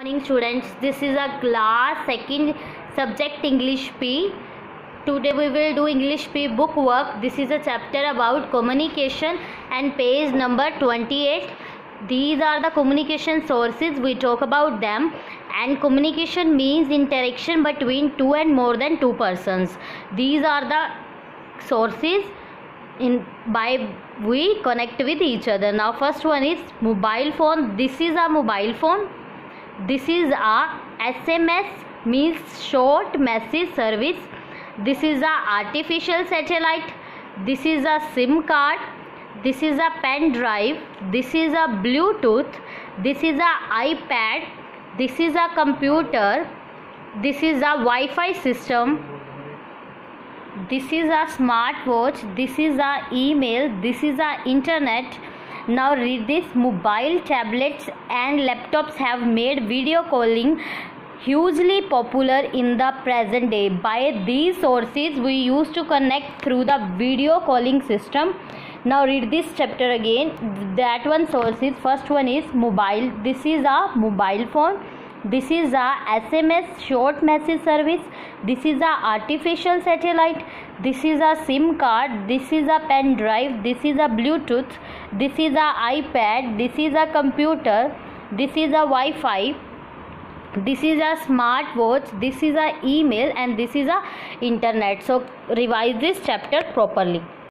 Morning students, this is a class second subject English P. Today we will do English P book work. This is a chapter about communication and page number 28. These are the communication sources. We talk about them, and communication means interaction between two and more than two persons. These are the sources by we connect with each other. Now first one is mobile phone. This is a mobile phone. This is a SMS, means short message service. This is a artificial satellite. This is a SIM card. This is a pen drive. This is a Bluetooth. This is a iPad. This is a computer. This is a Wi-Fi system. This is a smartwatch. This is a email. This is a internet. Now read this. Mobile tablets and laptops have made video calling hugely popular in the present day. By these sources we used to connect through the video calling system. Now read this chapter again. That one sources. First one is mobile. This is a mobile phone. This is a SMS, short message service. This is a artificial satellite. This is a SIM card. This is a pen drive. This is a Bluetooth. This is a iPad. This is a computer. This is a Wi-Fi. This is a smartwatch. This is a email, and this is a internet. So revise this chapter properly.